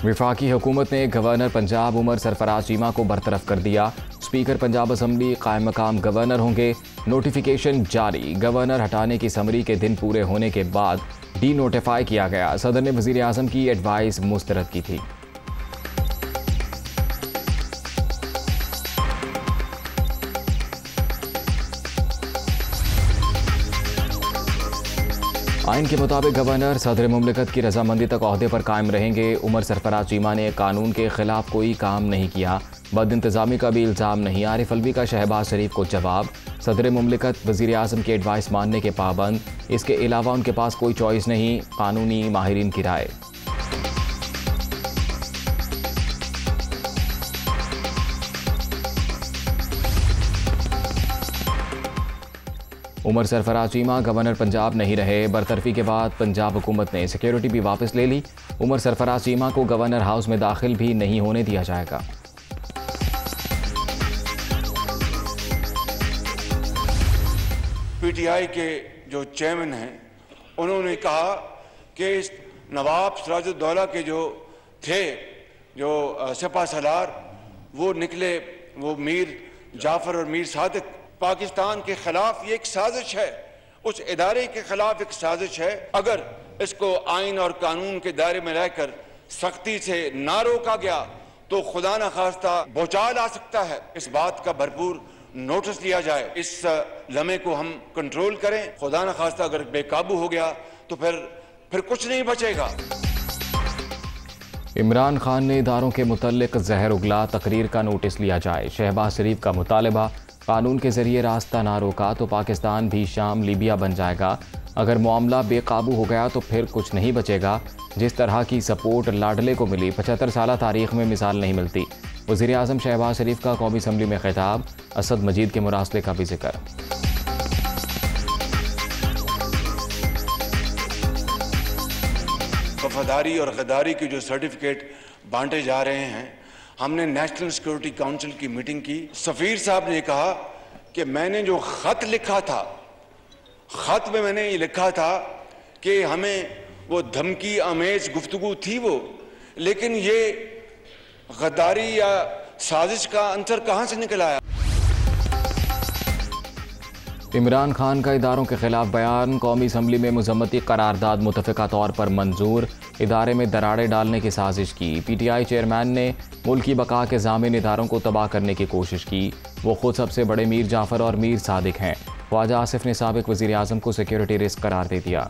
वफाकी हुकूमत ने गवर्नर पंजाब उमर सरफराज चीमा को बरतरफ कर दिया। स्पीकर पंजाब असम्बली कायम मकाम गवर्नर होंगे। नोटिफिकेशन जारी। गवर्नर हटाने की समरी के दिन पूरे होने के बाद डी नोटिफाई किया गया। सदर ने वज़ीर आज़म की एडवाइस मुस्तरद की थी। आइन के मुताबिक गवर्नर सदर मुमलिकत की रजामंदी तक ओहदे पर कायम रहेंगे। उमर सरफराज चीमा ने कानून के खिलाफ कोई काम नहीं किया। बद इंतजामी का भी इल्ज़ाम नहीं। आरिफ अलवी का शहबाज शरीफ को जवाब। सदर मुमलिकत वज़ीर आज़म की एडवाइस मानने के पाबंद। इसके अलावा उनके पास कोई चॉइस नहीं। कानूनी माहिरीन की राय। उमर सरफराज चीमा गवर्नर पंजाब नहीं रहे। बरतरफी के बाद पंजाब हुकूमत ने सिक्योरिटी भी वापस ले ली। उमर सरफराज चीमा को गवर्नर हाउस में दाखिल भी नहीं होने दिया जाएगा। पीटीआई के जो चेयरमैन हैं उन्होंने कहा कि नवाब सिराजुद्दौला के जो थे जो सिपा सलार वो निकले, वो मीर जाफर और मीर सादिक। पाकिस्तान के खिलाफ ये एक साजिश है, उस इदारे के खिलाफ एक साजिश है। अगर इसको आइन और कानून के दायरे में रहकर सख्ती से ना रोका गया तो खुदा न खास्ता भूचाल आ सकता है। इस बात का भरपूर नोटिस लिया जाए, इस लम्हे को हम कंट्रोल करें। खुदा न खास्ता अगर बेकाबू हो गया तो फिर कुछ नहीं बचेगा। इमरान खान ने इदारों के मुतल्लिक जहर उगला। तकरीर का नोटिस लिया जाए। शहबाज शरीफ का मुतालबा। कानून के जरिए रास्ता ना रोका तो पाकिस्तान भी शाम लीबिया बन जाएगा। अगर मामला बेकाबू हो गया तो फिर कुछ नहीं बचेगा। जिस तरह की सपोर्ट लाडले को मिली 75 साल तारीख में मिसाल नहीं मिलती। वज़ीर आज़म शहबाज शरीफ का कौमी असम्बली में खिताब। असद मजीद के मुरासले का भी जिक्र। वफादारी और गद्दारी के जो सर्टिफिकेट बांटे जा रहे हैं, हमने नेशनल सिक्योरिटी काउंसिल की मीटिंग की। सफीर साहब ने कहा कि मैंने जो खत लिखा था, खत में मैंने ये लिखा था कि हमें वो धमकी आमेज गुफ्तगू थी वो, लेकिन ये गद्दारी या साजिश का अंतर कहां से निकल आया। इमरान खान का इदारों के खिलाफ बयान। कौमी असम्बली में मुज़म्मती करारदाद मुतफ़िका तौर पर मंजूर। इदारे में दरारें डालने की साजिश की। पीटीआई चेयरमैन ने मुल्क की बका के ज़ामिन इदारों को तबाह करने की कोशिश की। वो खुद सबसे बड़े मीर जाफ़र और मीर सादिक हैं। ख्वाजा आसिफ ने साबिक वज़ीर आज़म को सिक्योरिटी रिस्क करार दे दिया।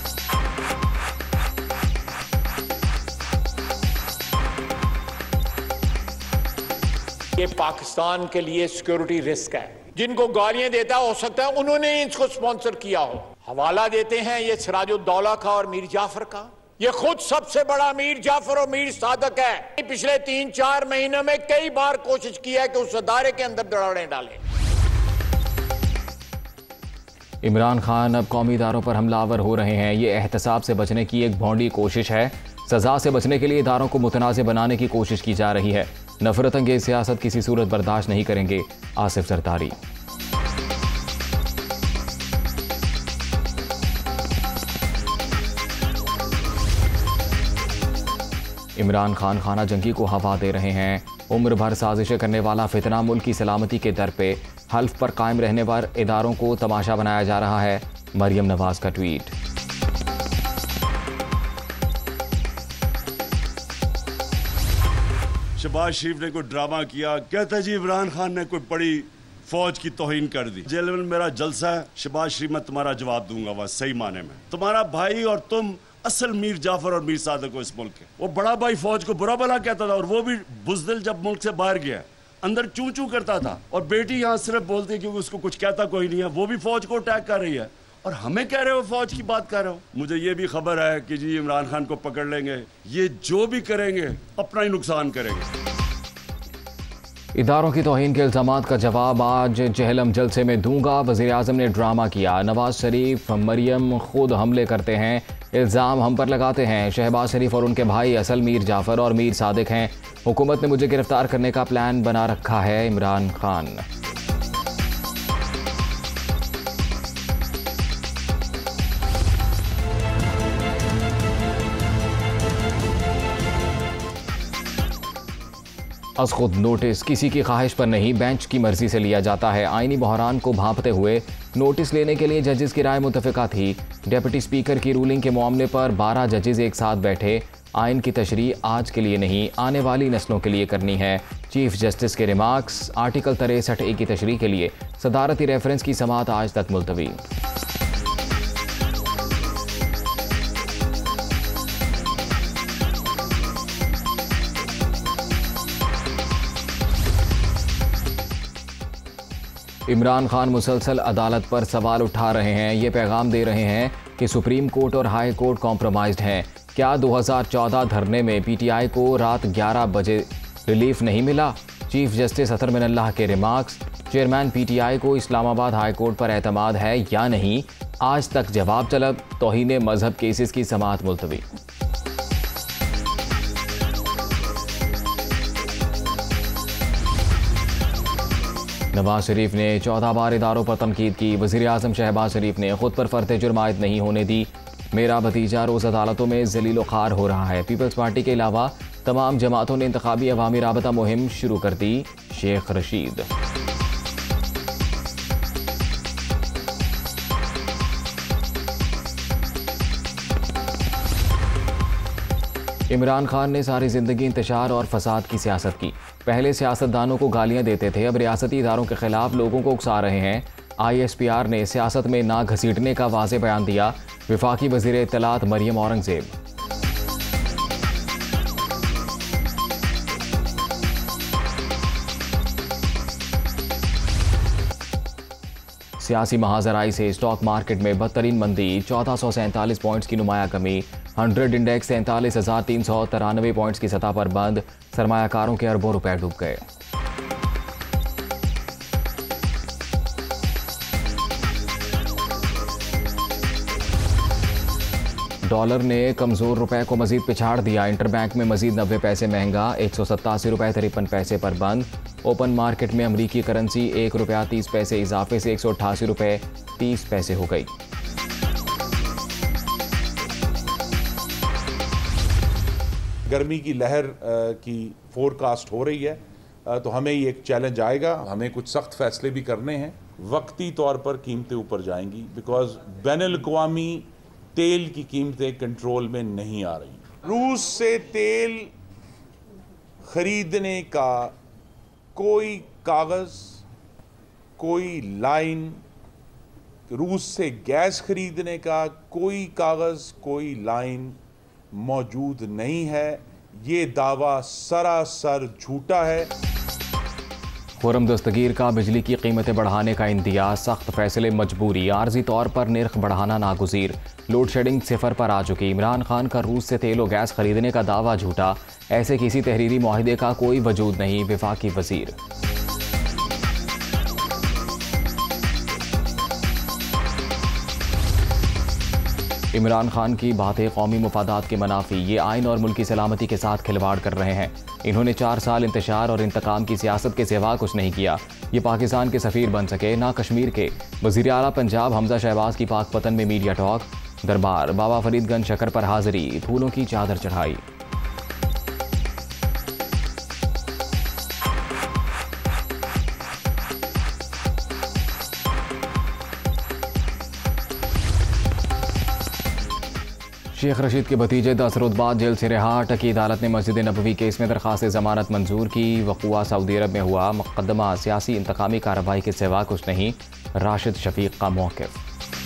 ये पाकिस्तान के लिए सिक्योरिटी रिस्क है। जिनको गालियां देता हो सकता है उन्होंने इसको स्पॉन्सर किया हो। हवाला देते हैं ये सिराजुद्दौला का और मीर जाफर का। ये खुद सबसे बड़ा मीर जाफर और मीर सादक है। पिछले 3-4 महीनों में कई बार कोशिश की है कि उस अदारे के अंदर दरारें डालें। इमरान खान अब कौमी इदारों पर हमलावर हो रहे हैं। ये एहतसाब से बचने की एक भौंडी कोशिश है। सजा से बचने के लिए इदारों को मुतनाज़ बनाने की कोशिश की जा रही है। नफरत अंगेज सियासत किसी सूरत बर्दाश्त नहीं करेंगे। आसिफ जरदारी। इमरान खान खाना जंगी को हवा दे रहे हैं। उम्र भर साजिशें करने वाला फितना मुल्क की सलामती के दर पे हल्फ पर कायम रहने पर इदारों को तमाशा बनाया जा रहा है। मरियम नवाज का ट्वीट। शहबाज शरीफ ने कोई ड्रामा किया, कहता जी इमरान खान ने कोई बड़ी फौज की तौहीन कर दी। जेल में मेरा जलसा है, शहबाज शरीफ मैं तुम्हारा जवाब दूंगा। वह सही माने में तुम्हारा भाई और तुम असल मीर जाफर और मीर सादिक को इस मुल्क के। वो बड़ा भाई फौज को बुरा भला कहता था और वो भी बुज़दिल जब मुल्क से बाहर गया अंदर चू चू करता था। और बेटी यहाँ सिर्फ बोलती है क्योंकि उसको कुछ कहता कोई नहीं है। वो भी फौज को अटैक कर रही है और हमें कह रहे हो फौज की बात कर रहे हो। मुझे ये भी खबर है कि जी इमरान खान को पकड़ लेंगे। ये जो भी करेंगे अपना ही नुकसान करेंगे। इदारों की तौहीन के इल्ज़ामात का जवाब आज जहलम जलसे में दूंगा। वज़ीर आज़म ने ड्रामा किया। नवाज शरीफ मरियम खुद हमले करते हैं, इल्ज़ाम हम पर लगाते हैं। शहबाज शरीफ और उनके भाई असल मीर जाफ़र और मीर सादिक हैं। हुकूमत ने मुझे गिरफ्तार करने का प्लान बना रखा है। इमरान खान। अज खुद नोटिस किसी की ख्वाहिश पर नहीं, बेंच की मर्जी से लिया जाता है। आईनी बहरान को भांपते हुए नोटिस लेने के लिए जजेस की राय मुतफिका थी। डिप्टी स्पीकर की रूलिंग के मामले पर 12 जजेस एक साथ बैठे। आइन की तशरीह आज के लिए नहीं, आने वाली नस्लों के लिए करनी है। चीफ जस्टिस के रिमार्क्स। आर्टिकल 63A की तशरीह के लिए सदारती रेफरेंस की समाअत आज तक मुलतवी। इमरान खान मुसलसल अदालत पर सवाल उठा रहे हैं। ये पैगाम दे रहे हैं कि सुप्रीम कोर्ट और हाई कोर्ट कॉम्प्रोमाइज्ड हैं। क्या 2014 धरने में पीटीआई को रात 11 बजे रिलीफ नहीं मिला? चीफ जस्टिस अतर मिनल्लाह के रिमार्क्स। चेयरमैन पीटीआई को इस्लामाबाद हाई कोर्ट पर एतमाद है या नहीं, आज तक जवाब तलब। तौहीन मजहब केसेस की समाअत मुलतवी। नवाज शरीफ ने 14 बार इदारों पर तनकीद की। वज़ीर आज़म शहबाज शरीफ ने खुद पर फर्द जुर्म आयद नहीं होने दी। मेरा भतीजा रोज़ अदालतों में ज़लील ख़ार हो रहा है। पीपल्स पार्टी के अलावा तमाम जमातों ने इंतखाबी अवामी राबता मुहिम शुरू कर दी। शेख रशीद। इमरान खान ने सारी ज़िंदगी इंतशार और फसाद की सियासत की। पहले सियासतदानों को गालियां देते थे, अब रियासती इदारों के खिलाफ लोगों को उकसा रहे हैं। ISPR ने सियासत में ना घसीटने का वाज़ेह बयान दिया। वफाकी वज़ीर इत्तलात मरियम औरंगज़ेब। सियासी महाजराई से स्टॉक मार्केट में बदतरीन मंदी। 1447 पॉइंट्स की नुमाया कमी। 100 इंडेक्स 43,393 पॉइंट्स की सतह पर बंद। सरमायाकारों के अरबों रुपए डूब गए। डॉलर ने कमजोर रुपए को मजीद पिछाड़ दिया। इंटरबैंक में मजीद 90 पैसे महंगा। 187 रुपए 53 पैसे पर बंद। ओपन मार्केट में अमरीकी करेंसी 1 रुपया 30 पैसे इजाफे से 188 रुपए 30 पैसे हो गई। गर्मी की लहर की फोरकास्ट हो रही है, तो हमें ये एक चैलेंज आएगा। हमें कुछ सख्त फैसले भी करने हैं। वक्ती तौर पर कीमतें ऊपर जाएंगी, बिकॉज बैनुल-अक़वामी तेल की कीमतें कंट्रोल में नहीं आ रही। रूस से तेल खरीदने का कोई कागज़, कोई लाइन, रूस से गैस खरीदने का कोई कागज़, कोई लाइन मौजूद नहीं है। ये दावा सरासर झूठा है। खुर्रम दस्तगीर का बिजली की कीमतें बढ़ाने का इंदिया। सख्त फैसले मजबूरी। आर्जी तौर पर निर्ख बढ़ाना नागुज़ीर। लोड शेडिंग सिफर पर आ चुकी। इमरान खान का रूस से तेल और गैस खरीदने का दावा झूठा। ऐसे किसी तहरीरी मुआहिदे का कोई वजूद नहीं। वफाकी वजीर। इमरान खान की बातें कौमी मुफादात के मनाफी। ये आइन और मुल्की सलामती के साथ खिलवाड़ कर रहे हैं। इन्होंने 4 साल इंतशार और इंतकाम की सियासत के सिवा कुछ नहीं किया। ये पाकिस्तान के सफ़ीर बन सके, ना कश्मीर के। वज़ीर आला पंजाब हमजा शहबाज की पाकपतन में मीडिया टॉक। दरबार बाबा फरीदगंज शक्कर पर हाजिरी। फूलों की चादर चढ़ाई। शेख रशीद के भतीजे 10 रोज़ बाद जेल से रिहा। टकी अदालत ने मस्जिद नबवी केस में दरख्वास्त ज़मानत मंजूर की। वक़ुआ सऊदी अरब में हुआ मुक़दमा सियासी इंतकामी कार्रवाई के सिवा कुछ नहीं। राशिद शफीक का मौक़िफ़।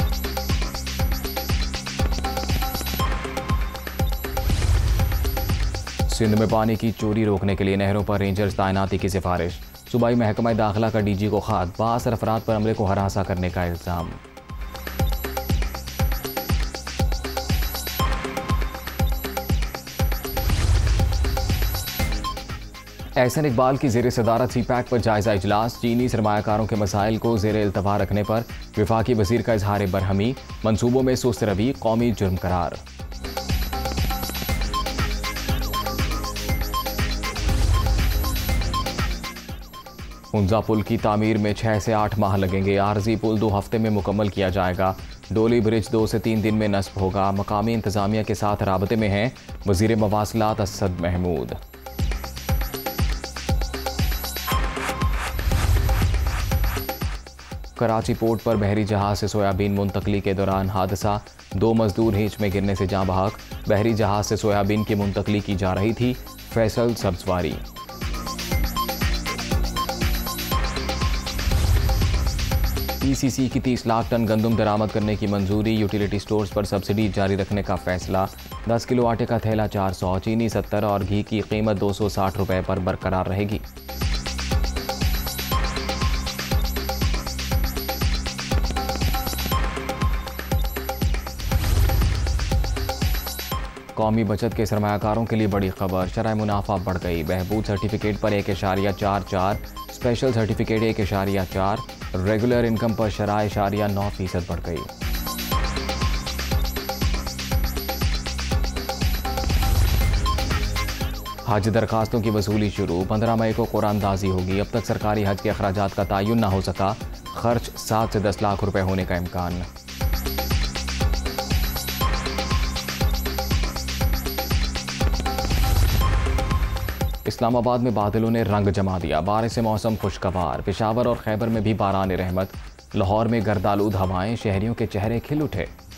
सिंध में पानी की चोरी रोकने के लिए नहरों पर रेंजर्स तैनाती की सिफारिश। सूबाई महकमा दाखिला का DG को ख़त। 52 अफराद पर अमले को हरासा करने का इल्ज़ाम। एहसन इकबाल की ज़ेर सदारत CPAC पर जायज़ा इजलास। चीनी सरमायाकारों के मसाइल को ज़ेर इल्तवा रखने पर वफाकी वज़ीर का इजहार बरहमी। मनसूबों में सुस्त रवि कौमी जुर्म करार। हुंजा पुल की तामीर में 6 से 8 माह लगेंगे। आर्जी पुल 2 हफ्ते में मुकम्मल किया जाएगा। डोली ब्रिज 2 से 3 दिन में नस्ब होगा। मकामी इंतजामिया के साथ राबते में हैं वज़ीर मवासलात असद महमूद। कराची पोर्ट पर बहरी जहाज से सोयाबीन मुंतकली के दौरान हादसा, 2 मजदूर हिंच में गिरने से जाँ बहक। बहरी जहाज से सोयाबीन की मुंतकली की जा रही थी। फैसल सब्जवारी। पीसीसी की 30 लाख टन गंदम दरामद करने की मंजूरी। यूटिलिटी स्टोर्स पर सब्सिडी जारी रखने का फैसला। 10 किलो आटे का थैला 400, चीनी 70 और घी की कीमत 260 रुपए पर बरकरार रहेगी। कौमी बचत के सरमायाकारों के लिए बड़ी खबर। शरह मुनाफा बढ़ गई। बहबूद सर्टिफिकेट पर 1.44, स्पेशल सर्टिफिकेट 1.4, रेगुलर इनकम पर शरह 9% बढ़ गई। हज दरखास्तों की वसूली शुरू। 15 मई को कुरानदाजी होगी। अब तक सरकारी हज के अखराजात का तयन न हो सका। खर्च 7 से 10 लाख रुपए होने का इम्कान। इस्लामाबाद में बादलों ने रंग जमा दिया। बारिश से मौसम खुशगवार। पेशावर और खैबर में भी बारान रहमत। लाहौर में गर्दालूद हवाएं। शहरियों के चेहरे खिल उठे।